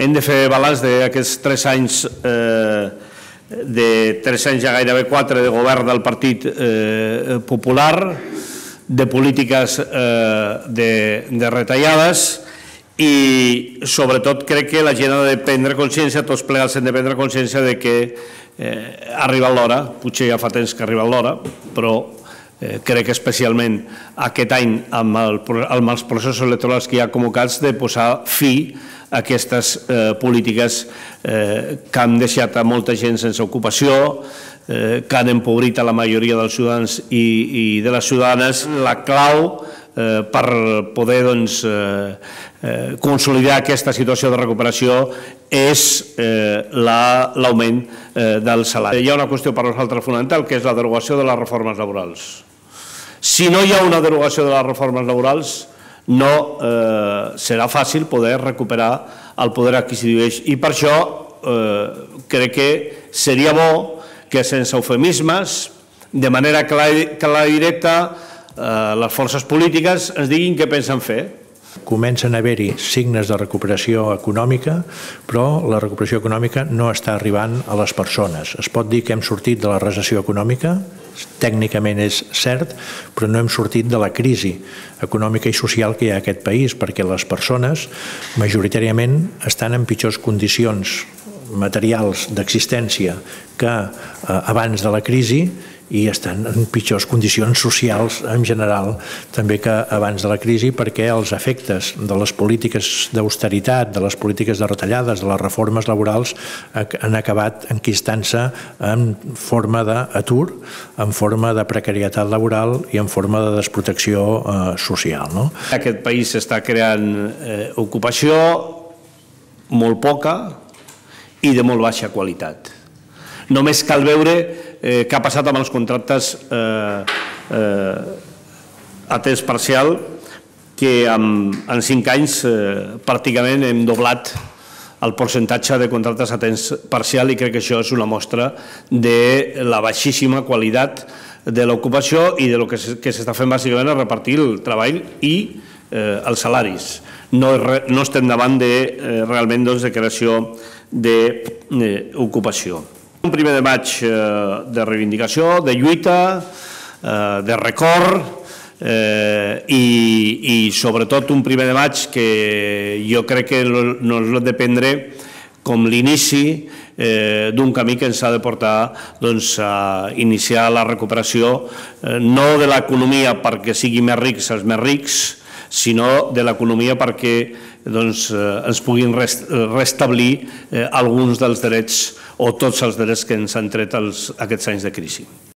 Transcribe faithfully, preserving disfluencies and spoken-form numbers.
hem de fer balanç d'aquests tres anys, de tres anys ja gairebé quatre de govern del Partit Popular, de polítiques de retallades, i sobretot crec que la gent ha de prendre consciència, tots plegats hem de prendre consciència de que ha arribat l'hora, potser ja fa temps que ha arribat l'hora, però crec que especialment aquest any amb els processos electorals que hi ha convocats de posar fi a aquestes polítiques que han deixat a molta gent sense ocupació, que han empobrit a la majoria dels ciutadans i de les ciutadanes. La clau per poder consolidar aquesta situació de recuperació és l'augment del salari. Hi ha una qüestió per nosaltres fonamental, que és la derogació de les reformes laborals. Si no hi ha una derogació de les reformes laborals, no serà fàcil poder recuperar el poder adquisitiu. I per això crec que seria bo que sense eufemismes, de manera clara i directa, les forces polítiques ens diguin què pensen fer. Comencen a haver-hi signes de recuperació econòmica, però la recuperació econòmica no està arribant a les persones. Es pot dir que hem sortit de la recessió econòmica, tècnicament és cert, però no hem sortit de la crisi econòmica i social que hi ha a aquest país, perquè les persones majoritàriament estan en pitjors condicions materials d'existència que abans de la crisi, i estan en pitjors condicions socials en general també que abans de la crisi, perquè els efectes de les polítiques d'austeritat, de les polítiques de retallades, de les reformes laborals han acabat enquistant-se en forma d'atur, en forma de precarietat laboral i en forma de desprotecció social. Aquest país està creant ocupació molt poca i de molt baixa qualitat. Només cal veure què ha passat amb els contractes a temps parcial, que en cinc anys pràcticament hem doblat el percentatge de contractes a temps parcial, i crec que això és una mostra de la baixíssima qualitat de l'ocupació i del que s'està fent bàsicament a repartir el treball i els salaris. No estem davant realment de creació d'ocupació. Un primer de maig de reivindicació, de lluita, de record i sobretot un primer de maig que jo crec que no l'hem de prendre com l'inici d'un camí que ens ha de portar a iniciar la recuperació no de l'economia perquè siguin més rics els més rics, sinó de l'economia perquè ens puguin restablir alguns dels drets o tots els drets que ens han tret aquests anys de crisi.